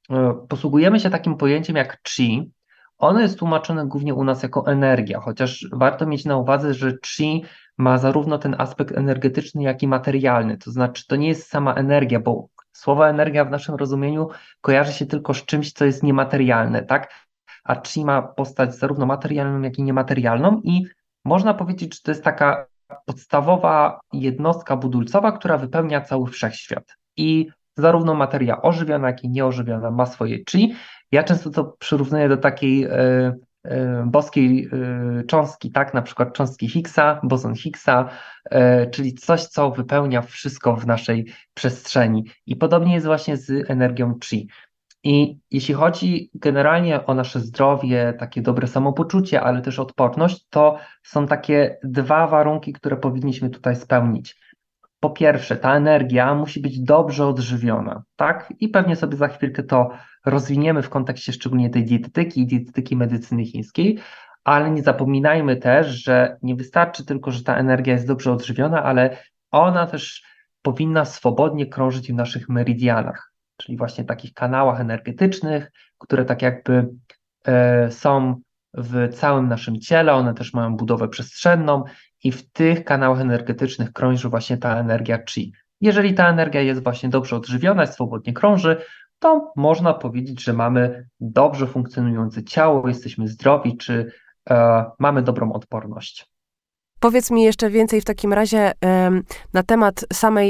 posługujemy się takim pojęciem jak chi. Ono jest tłumaczone głównie u nas jako energia, chociaż warto mieć na uwadze, że chi ma zarówno ten aspekt energetyczny, jak i materialny. To znaczy, to nie jest sama energia, bo słowo energia w naszym rozumieniu kojarzy się tylko z czymś, co jest niematerialne, tak? A chi ma postać zarówno materialną, jak i niematerialną i można powiedzieć, że to jest taka podstawowa jednostka budulcowa, która wypełnia cały wszechświat. I zarówno materia ożywiona, jak i nieożywiona ma swoje chi. Ja często to przyrównuję do takiej boskiej cząstki, tak, na przykład cząstki Higgsa, boson Higgsa, czyli coś, co wypełnia wszystko w naszej przestrzeni. I podobnie jest właśnie z energią chi. I jeśli chodzi generalnie o nasze zdrowie, takie dobre samopoczucie, ale też odporność, to są takie dwa warunki, które powinniśmy tutaj spełnić. Po pierwsze, ta energia musi być dobrze odżywiona, tak? I pewnie sobie za chwilkę to rozwiniemy w kontekście szczególnie tej dietetyki i dietetyki medycyny chińskiej, ale nie zapominajmy też, że nie wystarczy tylko, że ta energia jest dobrze odżywiona, ale ona też powinna swobodnie krążyć w naszych meridianach, czyli właśnie takich kanałach energetycznych, które tak jakby są w całym naszym ciele, one też mają budowę przestrzenną i w tych kanałach energetycznych krąży właśnie ta energia chi. Jeżeli ta energia jest właśnie dobrze odżywiona i swobodnie krąży, to można powiedzieć, że mamy dobrze funkcjonujące ciało, jesteśmy zdrowi, czy mamy dobrą odporność. Powiedz mi jeszcze więcej w takim razie na temat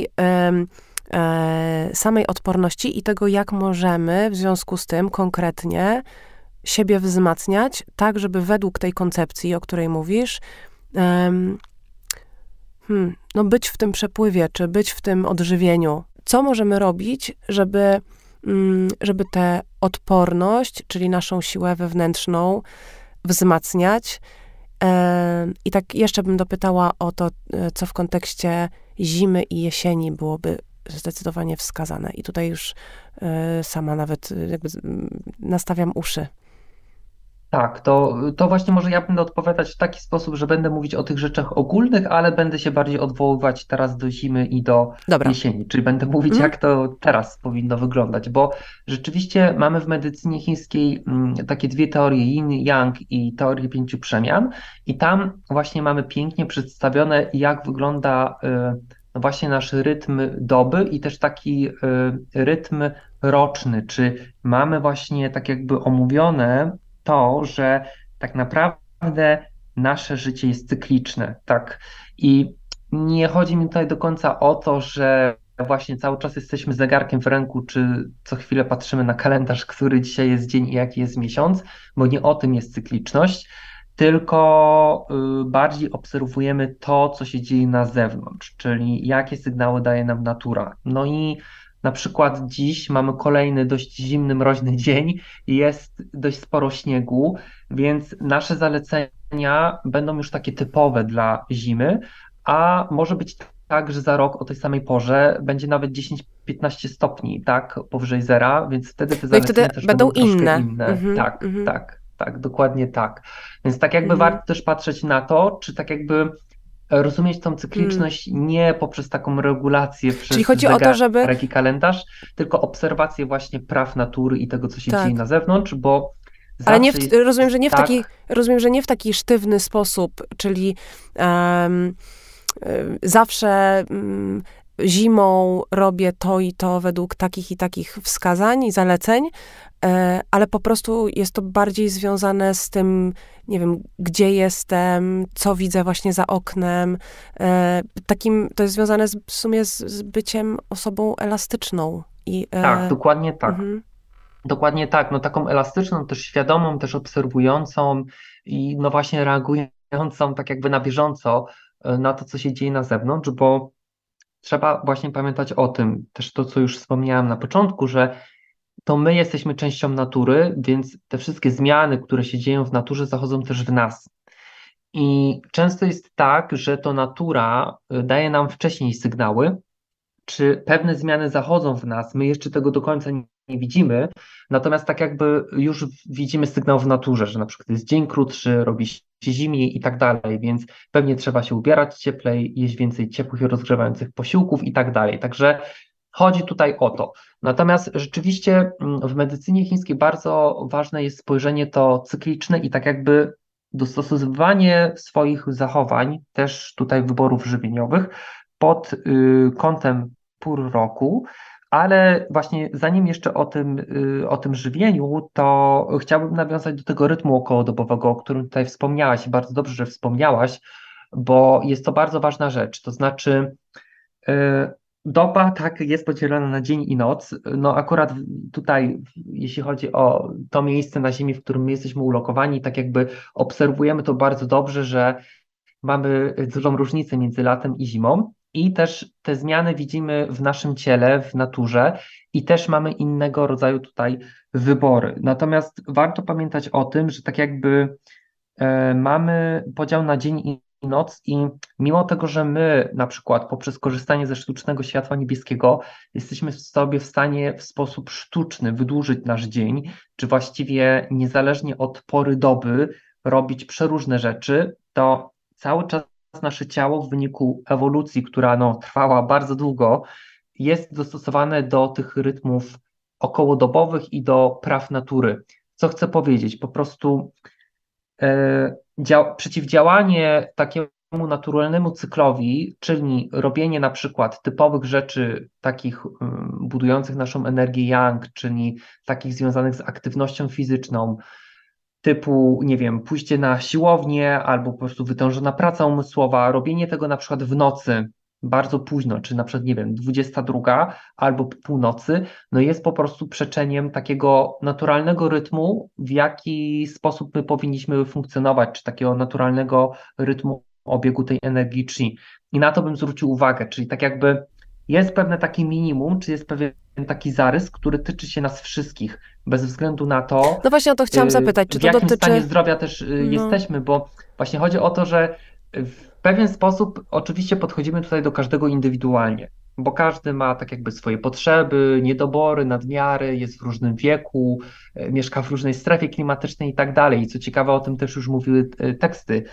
samej odporności i tego, jak możemy w związku z tym konkretnie siebie wzmacniać, tak żeby według tej koncepcji, o której mówisz, no być w tym przepływie, czy być w tym odżywieniu. Co możemy robić, żeby tę odporność, czyli naszą siłę wewnętrzną wzmacniać? I tak jeszcze bym dopytała o to, co w kontekście zimy i jesieni byłoby zdecydowanie wskazane. I tutaj już sama nawet jakby nastawiam uszy. Tak, to właśnie może ja będę odpowiadać w taki sposób, że będę mówić o tych rzeczach ogólnych, ale będę się bardziej odwoływać teraz do zimy i do Dobra. jesieni, czyli będę mówić, jak to teraz powinno wyglądać, bo rzeczywiście mamy w medycynie chińskiej takie dwie teorie, yin, yang i teorię pięciu przemian i tam właśnie mamy pięknie przedstawione, jak wygląda no właśnie nasz rytm doby i też taki rytm roczny, czy mamy właśnie tak jakby omówione to, że tak naprawdę nasze życie jest cykliczne, tak. I nie chodzi mi tutaj do końca o to, że właśnie cały czas jesteśmy zegarkiem w ręku, czy co chwilę patrzymy na kalendarz, który dzisiaj jest dzień i jaki jest miesiąc, bo nie o tym jest cykliczność, tylko bardziej obserwujemy to, co się dzieje na zewnątrz, czyli jakie sygnały daje nam natura. No i na przykład dziś mamy kolejny dość zimny, mroźny dzień i jest dość sporo śniegu, więc nasze zalecenia będą już takie typowe dla zimy, a może być tak, że za rok o tej samej porze będzie nawet 10-15 stopni, tak, powyżej zera, więc wtedy te No i wtedy zalecenia też będą troszkę inne. inne. Tak, tak, tak, dokładnie tak. Więc tak jakby Mhm. warto też patrzeć na to, czy tak jakby rozumieć tą cykliczność nie poprzez taką regulację Czyli przez chodzi o to, żeby... zegarek i kalendarz, tylko obserwację właśnie praw natury i tego, co się dzieje Tak. na zewnątrz, bo Ale zawsze jest tak. rozumiem, że nie w taki sztywny sposób, czyli zawsze zimą robię to i to według takich i takich wskazań i zaleceń, ale po prostu jest to bardziej związane z tym, nie wiem, gdzie jestem, co widzę właśnie za oknem. To jest związane w sumie z byciem osobą elastyczną. Tak, dokładnie tak. Mhm. Dokładnie tak, no taką elastyczną, też świadomą, też obserwującą i no właśnie reagującą tak jakby na bieżąco na to, co się dzieje na zewnątrz, bo trzeba właśnie pamiętać o tym, też to, co już wspomniałem na początku, że to my jesteśmy częścią natury, więc te wszystkie zmiany, które się dzieją w naturze, zachodzą też w nas. I często jest tak, że to natura daje nam wcześniej sygnały, czy pewne zmiany zachodzą w nas, my jeszcze tego do końca nie widzimy, natomiast tak jakby już widzimy sygnał w naturze, że na przykład jest dzień krótszy, robi się zimniej i tak dalej, więc pewnie trzeba się ubierać cieplej, jeść więcej ciepłych i rozgrzewających posiłków i tak dalej. Także chodzi tutaj o to. Natomiast rzeczywiście w medycynie chińskiej bardzo ważne jest spojrzenie to cykliczne i tak jakby dostosowywanie swoich zachowań, też tutaj wyborów żywieniowych, pod kątem pór roku. Ale właśnie zanim jeszcze o tym żywieniu, to chciałbym nawiązać do tego rytmu okołodobowego, o którym tutaj wspomniałaś i bardzo dobrze, że wspomniałaś, bo jest to bardzo ważna rzecz. To znaczy, doba tak jest podzielona na dzień i noc. No akurat tutaj, jeśli chodzi o to miejsce na Ziemi, w którym my jesteśmy ulokowani, tak jakby obserwujemy to bardzo dobrze, że mamy dużą różnicę między latem i zimą i też te zmiany widzimy w naszym ciele, w naturze i też mamy innego rodzaju tutaj wybory. Natomiast warto pamiętać o tym, że tak jakby mamy podział na dzień i noc i mimo tego, że my na przykład poprzez korzystanie ze sztucznego światła niebieskiego jesteśmy sobie w stanie w sposób sztuczny wydłużyć nasz dzień, czy właściwie niezależnie od pory doby robić przeróżne rzeczy, to cały czas nasze ciało w wyniku ewolucji, która no, trwała bardzo długo, jest dostosowane do tych rytmów okołodobowych i do praw natury. Co chcę powiedzieć? Po prostu przeciwdziałanie takiemu naturalnemu cyklowi, czyli robienie na przykład typowych rzeczy takich budujących naszą energię yang, czyli takich związanych z aktywnością fizyczną, typu, nie wiem, pójście na siłownię albo po prostu wytężona praca umysłowa, robienie tego na przykład w nocy, bardzo późno, czy na przykład, nie wiem, 22 albo po północy, no jest po prostu przeczeniem takiego naturalnego rytmu, w jaki sposób my powinniśmy funkcjonować, czy takiego naturalnego rytmu obiegu tej energii chi. I na to bym zwrócił uwagę, czyli tak jakby jest pewne takie minimum, czy jest pewien taki zarys, który tyczy się nas wszystkich, bez względu na to, No właśnie o to chciałam zapytać, czy w to jakim dotyczy... stanie zdrowia też No. jesteśmy, bo właśnie chodzi o to, że w pewien sposób oczywiście podchodzimy tutaj do każdego indywidualnie, bo każdy ma tak jakby swoje potrzeby, niedobory, nadmiary, jest w różnym wieku, mieszka w różnej strefie klimatycznej i tak dalej. I co ciekawe, o tym też już mówiły teksty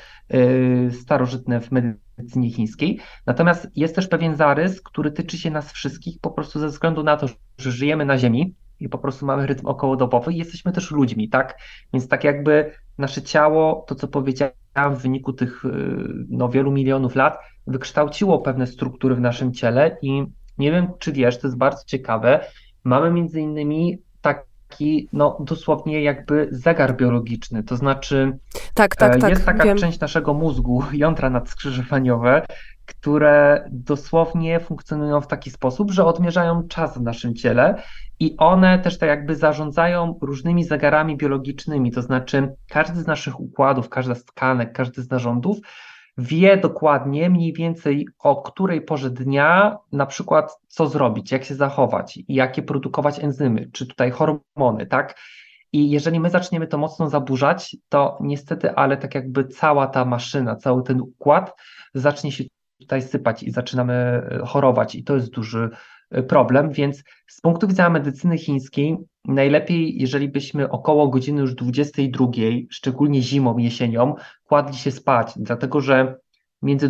starożytne w medycynie chińskiej. Natomiast jest też pewien zarys, który tyczy się nas wszystkich po prostu ze względu na to, że żyjemy na Ziemi i po prostu mamy rytm okołodobowy i jesteśmy też ludźmi, tak? Więc tak jakby nasze ciało, to co powiedziałem, w wyniku tych no, wielu milionów lat wykształciło pewne struktury w naszym ciele i nie wiem, czy wiesz, to jest bardzo ciekawe, mamy między innymi taki, no dosłownie jakby zegar biologiczny, to znaczy Tak, jest taka wiem. część naszego mózgu, jądra nadskrzyżowaniowe, które dosłownie funkcjonują w taki sposób, że odmierzają czas w naszym ciele i one też tak jakby zarządzają różnymi zegarami biologicznymi, to znaczy każdy z naszych układów, każda z tkanek, każdy z narządów wie dokładnie mniej więcej o której porze dnia na przykład co zrobić, jak się zachować, jakie produkować enzymy, czy tutaj hormony, tak? I jeżeli my zaczniemy to mocno zaburzać, to niestety, ale tak jakby cała ta maszyna, cały ten układ zacznie się tutaj sypać i zaczynamy chorować i to jest duży problem, więc z punktu widzenia medycyny chińskiej najlepiej, jeżeli byśmy około godziny już 22, szczególnie zimą, jesienią, kładli się spać, dlatego że między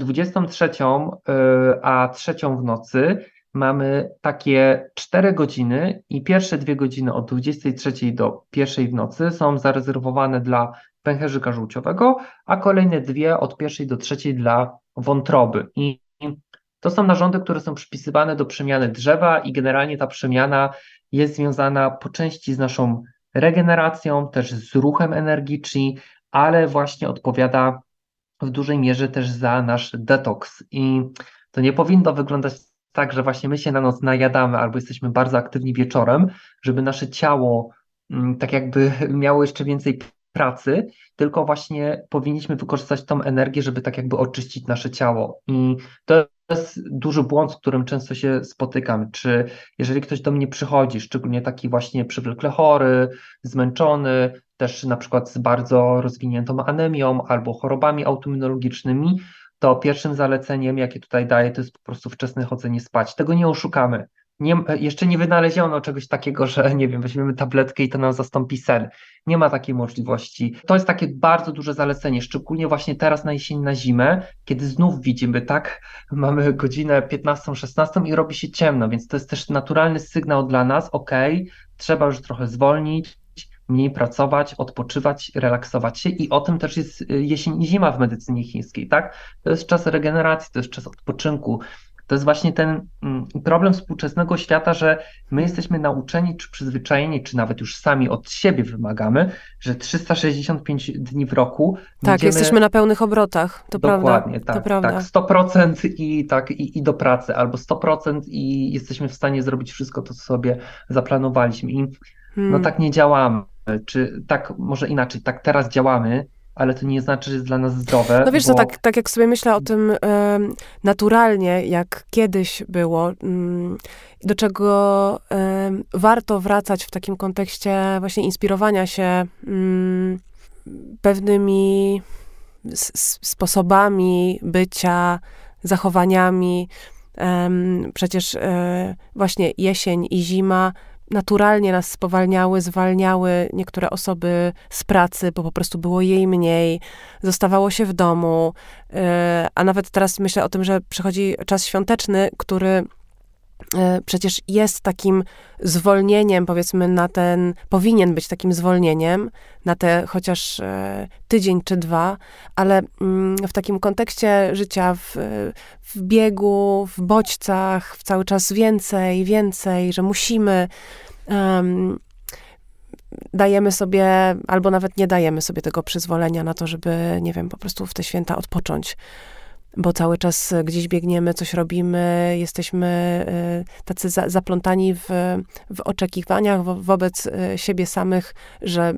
23 a 3 w nocy mamy takie 4 godziny i pierwsze 2 godziny od 23 do 1 w nocy są zarezerwowane dla pęcherzyka żółciowego, a kolejne 2 od 1 do 3 dla wątroby. I to są narządy, które są przypisywane do przemiany drzewa i generalnie ta przemiana jest związana po części z naszą regeneracją, też z ruchem energii chi, ale właśnie odpowiada w dużej mierze też za nasz detoks. I to nie powinno wyglądać tak, że właśnie my się na noc najadamy albo jesteśmy bardzo aktywni wieczorem, żeby nasze ciało tak jakby miało jeszcze więcej pracy, tylko właśnie powinniśmy wykorzystać tą energię, żeby tak jakby oczyścić nasze ciało. I to jest duży błąd, z którym często się spotykam. Czy jeżeli ktoś do mnie przychodzi, szczególnie taki właśnie przewlekle chory, zmęczony, też na przykład z bardzo rozwiniętą anemią albo chorobami autoimmunologicznymi, to pierwszym zaleceniem, jakie tutaj daję, to jest po prostu wczesne chodzenie spać. Tego nie oszukamy. Jeszcze nie wynaleziono czegoś takiego, że nie wiem, weźmiemy tabletkę i to nam zastąpi sen. Nie ma takiej możliwości. To jest takie bardzo duże zalecenie, szczególnie właśnie teraz na jesień, na zimę, kiedy znów widzimy, tak, mamy godzinę 15, 16 i robi się ciemno, więc to jest też naturalny sygnał dla nas, trzeba już trochę zwolnić, mniej pracować, odpoczywać, relaksować się i o tym też jest jesień i zima w medycynie chińskiej, tak? To jest czas regeneracji, to jest czas odpoczynku. To jest właśnie ten problem współczesnego świata, że my jesteśmy nauczeni, czy przyzwyczajeni, czy nawet już sami od siebie wymagamy, że 365 dni w roku Tak, będziemy... jesteśmy na pełnych obrotach, to Dokładnie, prawda. tak, To prawda. tak, 100% i do pracy, albo 100% i jesteśmy w stanie zrobić wszystko to, co sobie zaplanowaliśmy. I no tak nie działamy, czy tak, może inaczej, tak teraz działamy, ale to nie znaczy, że jest dla nas zdrowe. No wiesz co, tak jak sobie myślę o tym naturalnie, jak kiedyś było, do czego warto wracać w takim kontekście właśnie inspirowania się pewnymi sposobami bycia, zachowaniami. Przecież właśnie jesień i zima naturalnie nas spowalniały, zwalniały niektóre osoby z pracy, bo po prostu było jej mniej, zostawało się w domu, a nawet teraz myślę o tym, że przychodzi czas świąteczny, który przecież jest takim zwolnieniem, powiedzmy, powinien być takim zwolnieniem na te chociaż tydzień czy dwa, ale w takim kontekście życia w biegu, w bodźcach, w cały czas więcej, że musimy, dajemy sobie, albo nawet nie dajemy sobie tego przyzwolenia na to, żeby, nie wiem, po prostu w te święta odpocząć. Bo cały czas gdzieś biegniemy, coś robimy, jesteśmy tacy zaplątani w oczekiwaniach wobec siebie samych, że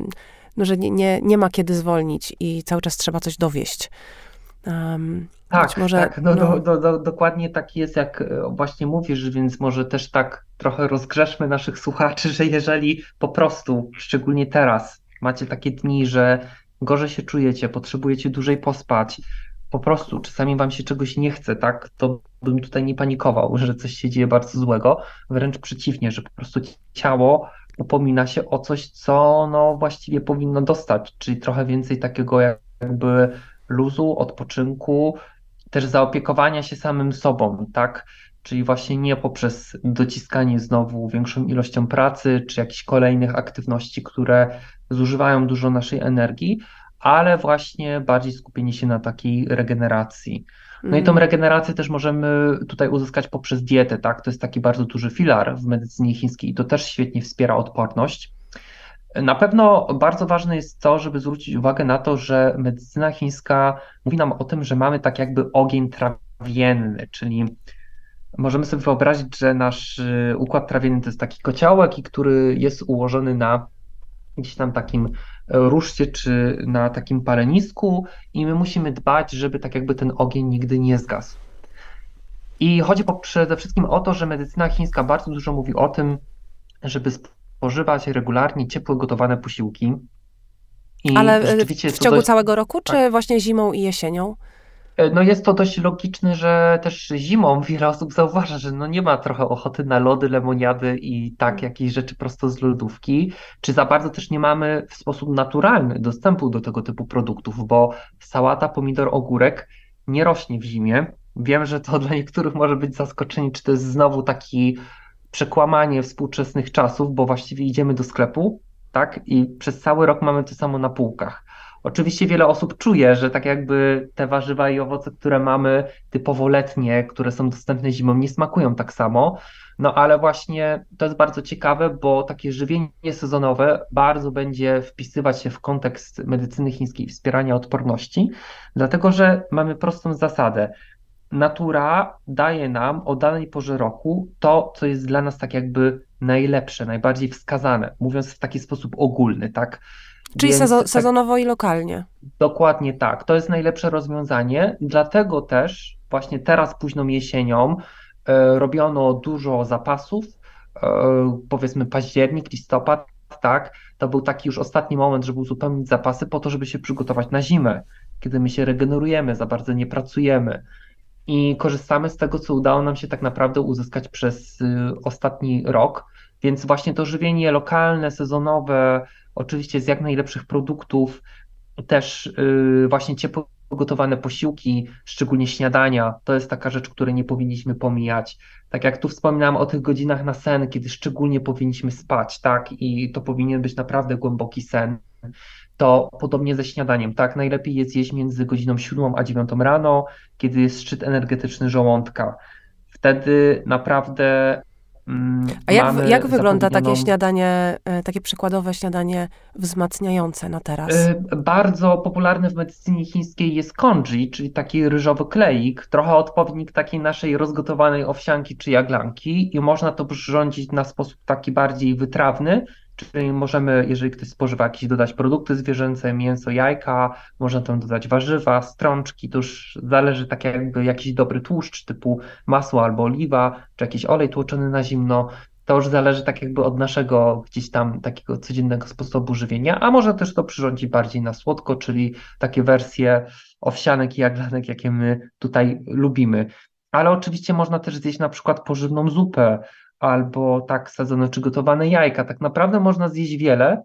nie ma kiedy zwolnić i cały czas trzeba coś dowieść. Tak, może, tak, dokładnie tak jest, jak właśnie mówisz, więc może też tak trochę rozgrzeszmy naszych słuchaczy, że jeżeli po prostu, szczególnie teraz, macie takie dni, że gorzej się czujecie, potrzebujecie dłużej pospać, po prostu czasami wam się czegoś nie chce, tak, to bym tutaj nie panikował, że coś się dzieje bardzo złego, wręcz przeciwnie, że po prostu ciało upomina się o coś, co no właściwie powinno dostać, czyli trochę więcej takiego jakby luzu, odpoczynku, też zaopiekowania się samym sobą, tak, czyli właśnie nie poprzez dociskanie znowu większą ilością pracy, czy jakichś kolejnych aktywności, które zużywają dużo naszej energii, ale właśnie bardziej skupienie się na takiej regeneracji. No i tą regenerację też możemy tutaj uzyskać poprzez dietę, tak? To jest taki bardzo duży filar w medycynie chińskiej i to też świetnie wspiera odporność. Na pewno bardzo ważne jest to, żeby zwrócić uwagę na to, że medycyna chińska mówi nam o tym, że mamy tak jakby ogień trawienny, czyli możemy sobie wyobrazić, że nasz układ trawienny to jest taki kociołek, który jest ułożony na gdzieś tam takim ruszcie czy na takim palenisku i my musimy dbać, żeby tak jakby ten ogień nigdy nie zgasł. I chodzi przede wszystkim o to, że medycyna chińska bardzo dużo mówi o tym, żeby spożywać regularnie ciepłe, gotowane posiłki. Ale w ciągu całego roku, czy tak, właśnie zimą i jesienią? No jest to dość logiczne, że też zimą wiele osób zauważa, że no nie ma trochę ochoty na lody, lemoniady i tak jakieś rzeczy prosto z lodówki, czy za bardzo też nie mamy w sposób naturalny dostępu do tego typu produktów, bo sałata, pomidor, ogórek nie rośnie w zimie. Wiem, że to dla niektórych może być zaskoczenie, czy to jest znowu takie przekłamanie współczesnych czasów, bo właściwie idziemy do sklepu, tak, i przez cały rok mamy to samo na półkach. Oczywiście wiele osób czuje, że tak jakby te warzywa i owoce, które mamy typowo letnie, które są dostępne zimą, nie smakują tak samo, no ale właśnie to jest bardzo ciekawe, bo takie żywienie sezonowe bardzo będzie wpisywać się w kontekst medycyny chińskiej i wspierania odporności, dlatego że mamy prostą zasadę. Natura daje nam o danej porze roku to, co jest dla nas tak jakby najlepsze, najbardziej wskazane, mówiąc w taki sposób ogólny, tak? Czyli sezonowo i lokalnie. Dokładnie tak. To jest najlepsze rozwiązanie. Dlatego też właśnie teraz późną jesienią robiono dużo zapasów, powiedzmy październik, listopad, tak. To był taki już ostatni moment, żeby uzupełnić zapasy po to, żeby się przygotować na zimę, kiedy my się regenerujemy, za bardzo nie pracujemy. i korzystamy z tego, co udało nam się tak naprawdę uzyskać przez ostatni rok. Więc właśnie to żywienie lokalne, sezonowe, oczywiście z jak najlepszych produktów, też właśnie ciepło gotowane posiłki, szczególnie śniadania, to jest taka rzecz, której nie powinniśmy pomijać. Tak jak tu wspominałem o tych godzinach na sen, kiedy szczególnie powinniśmy spać, tak, i to powinien być naprawdę głęboki sen. To podobnie ze śniadaniem, tak, najlepiej jest jeść między godziną 7 a 9 rano, kiedy jest szczyt energetyczny żołądka. Wtedy naprawdę A jak mamy wygląda takie zapowiedzianą. śniadanie, takie przykładowe śniadanie wzmacniające na teraz? Bardzo popularny w medycynie chińskiej jest congee, czyli taki ryżowy kleik, trochę odpowiednik takiej naszej rozgotowanej owsianki czy jaglanki i można to przyrządzić na sposób taki bardziej wytrawny, czyli możemy, jeżeli ktoś spożywa jakieś, dodać produkty zwierzęce, mięso, jajka, można tam dodać warzywa, strączki, to już zależy tak jakby jakiś dobry tłuszcz typu masło albo oliwa, czy jakiś olej tłoczony na zimno. To już zależy tak jakby od naszego gdzieś tam takiego codziennego sposobu żywienia, a można też to przyrządzić bardziej na słodko, czyli takie wersje owsianek i jaglanek, jakie my tutaj lubimy. Ale oczywiście można też zjeść na przykład pożywną zupę albo tak sadzone czy gotowane jajka. Tak naprawdę można zjeść wiele,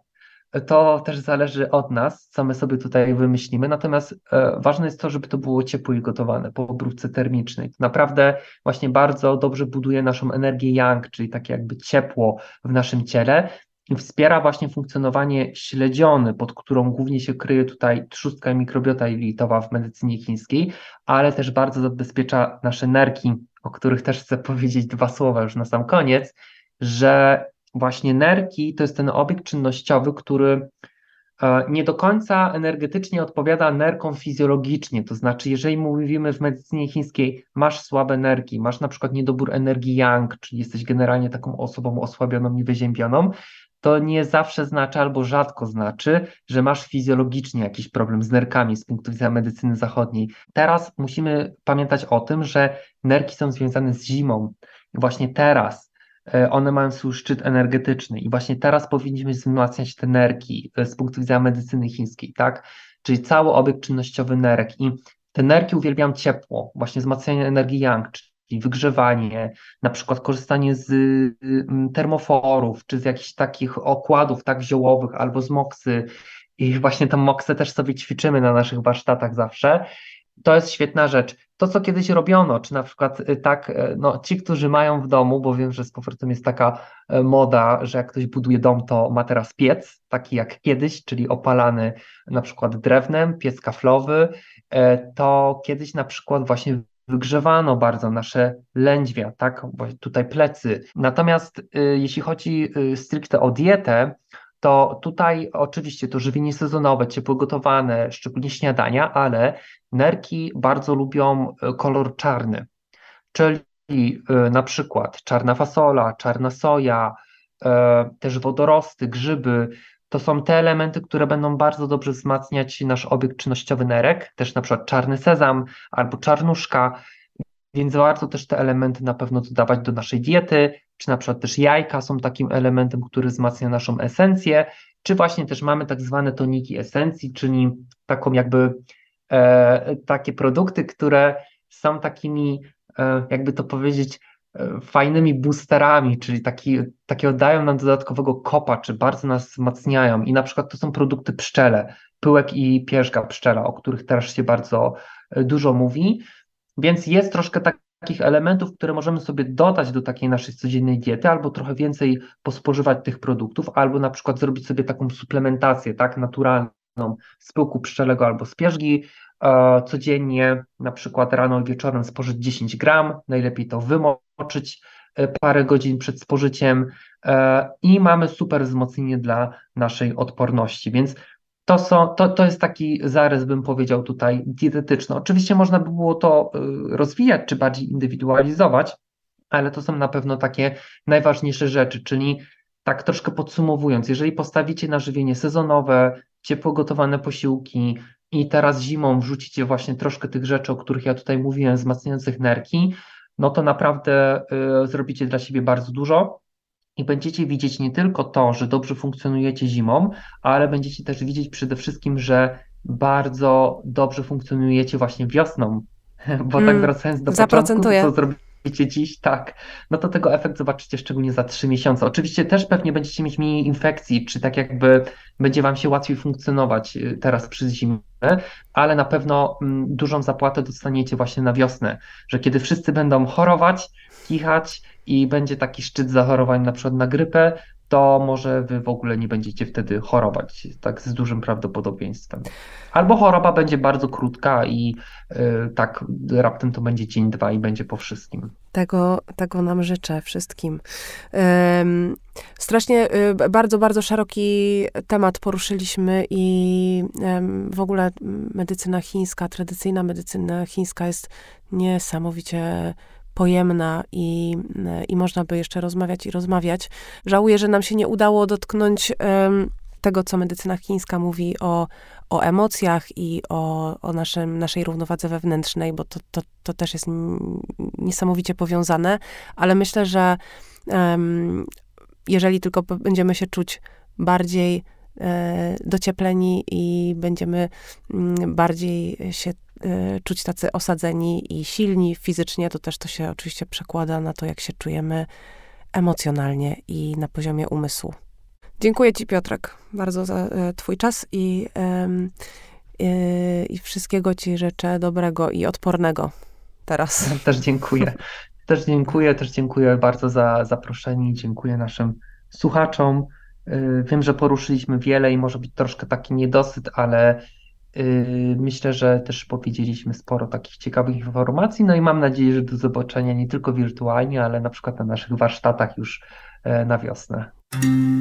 to też zależy od nas, co my sobie tutaj wymyślimy. Natomiast ważne jest to, żeby to było ciepłe i gotowane po obróbce termicznej. To naprawdę właśnie bardzo dobrze buduje naszą energię yang, czyli takie jakby ciepło w naszym ciele i wspiera właśnie funkcjonowanie śledziony, pod którą głównie się kryje tutaj trzustka i mikrobiota jelitowa w medycynie chińskiej, ale też bardzo zabezpiecza nasze nerki, o których też chcę powiedzieć dwa słowa już na sam koniec, że właśnie nerki to jest ten obiekt czynnościowy, który nie do końca energetycznie odpowiada nerkom fizjologicznie. To znaczy, jeżeli mówimy w medycynie chińskiej, masz słabe nerki, masz na przykład niedobór energii yang, czyli jesteś generalnie taką osobą osłabioną i wyziębioną, to nie zawsze znaczy albo rzadko znaczy, że masz fizjologicznie jakiś problem z nerkami z punktu widzenia medycyny zachodniej. Teraz musimy pamiętać o tym, że nerki są związane z zimą. I właśnie teraz one mają swój szczyt energetyczny i właśnie teraz powinniśmy wzmacniać te nerki z punktu widzenia medycyny chińskiej, tak? Czyli cały obiekt czynnościowy nerek i te nerki uwielbiam ciepło, właśnie wzmacnianie energii yang, czyli wygrzewanie, na przykład korzystanie z termoforów, czy z jakichś takich okładów tak ziołowych albo z moksy i właśnie tę moksę też sobie ćwiczymy na naszych warsztatach zawsze. To jest świetna rzecz. To, co kiedyś robiono, czy na przykład tak, no, ci, którzy mają w domu, bo wiem, że z powrotem jest taka moda, że jak ktoś buduje dom, to ma teraz piec, taki jak kiedyś, czyli opalany na przykład drewnem, piec kaflowy, to kiedyś na przykład właśnie wygrzewano bardzo nasze lędźwia, tak, tutaj plecy. Natomiast jeśli chodzi stricte o dietę, to tutaj oczywiście to żywienie sezonowe, ciepło gotowane, szczególnie śniadania, ale nerki bardzo lubią kolor czarny, czyli na przykład czarna fasola, czarna soja, też wodorosty, grzyby. To są te elementy, które będą bardzo dobrze wzmacniać nasz obiekt czynnościowy nerek, też na przykład czarny sezam albo czarnuszka, więc warto też te elementy na pewno dodawać do naszej diety, czy na przykład też jajka są takim elementem, który wzmacnia naszą esencję, czy właśnie też mamy tak zwane toniki esencji, czyli taką jakby takie produkty, które są takimi, jakby to powiedzieć, fajnymi boosterami, czyli takie dają nam dodatkowego kopa, czy bardzo nas wzmacniają i na przykład to są produkty pszczele, pyłek i pierzga pszczela, o których teraz się bardzo dużo mówi, więc jest troszkę takich elementów, które możemy sobie dodać do takiej naszej codziennej diety, albo trochę więcej pospożywać tych produktów, albo na przykład zrobić sobie taką suplementację, tak, naturalną z pyłku pszczelego albo z pierzgi, codziennie, na przykład rano i wieczorem spożyć 10 gram, najlepiej to wymoczyć parę godzin przed spożyciem i mamy super wzmocnienie dla naszej odporności, więc to jest taki zarys, bym powiedział tutaj, dietetyczny. Oczywiście można by było to rozwijać, czy bardziej indywidualizować, ale to są na pewno takie najważniejsze rzeczy, czyli tak troszkę podsumowując, jeżeli postawicie na żywienie sezonowe, ciepło gotowane posiłki i teraz zimą wrzucicie właśnie troszkę tych rzeczy, o których ja tutaj mówiłem, wzmacniających nerki, no to naprawdę zrobicie dla siebie bardzo dużo. I będziecie widzieć nie tylko to, że dobrze funkcjonujecie zimą, ale będziecie też widzieć przede wszystkim, że bardzo dobrze funkcjonujecie właśnie wiosną, Bo tak wracając do początku, to Zaprocentuje. co zrobicie dziś, tak, no to tego efekt zobaczycie szczególnie za 3 miesiące. Oczywiście też pewnie będziecie mieć mniej infekcji, czy tak jakby będzie wam się łatwiej funkcjonować teraz przez zimę, ale na pewno dużą zapłatę dostaniecie właśnie na wiosnę, że kiedy wszyscy będą chorować, kichać i będzie taki szczyt zachorowań na przykład na grypę, to może wy w ogóle nie będziecie wtedy chorować, tak z dużym prawdopodobieństwem. Albo choroba będzie bardzo krótka i tak raptem to będzie dzień, dwa i będzie po wszystkim. Tego nam życzę wszystkim. Strasznie bardzo, bardzo szeroki temat poruszyliśmy i w ogóle medycyna chińska, tradycyjna medycyna chińska jest niesamowicie pojemna i można by jeszcze rozmawiać i rozmawiać. Żałuję, że nam się nie udało dotknąć tego, co medycyna chińska mówi o emocjach i o naszej równowadze wewnętrznej, bo to też jest niesamowicie powiązane, ale myślę, że jeżeli tylko będziemy się czuć bardziej dociepleni i będziemy bardziej się czuć tacy osadzeni i silni fizycznie, to też to się oczywiście przekłada na to, jak się czujemy emocjonalnie i na poziomie umysłu. Dziękuję ci, Piotrek, bardzo za twój czas i wszystkiego ci życzę dobrego i odpornego teraz. Też dziękuję. Też dziękuję bardzo za zaproszenie. Dziękuję naszym słuchaczom. Wiem, że poruszyliśmy wiele i może być troszkę taki niedosyt, ale myślę, że też powiedzieliśmy sporo takich ciekawych informacji. No i mam nadzieję, że do zobaczenia nie tylko wirtualnie, ale na przykład na naszych warsztatach już na wiosnę.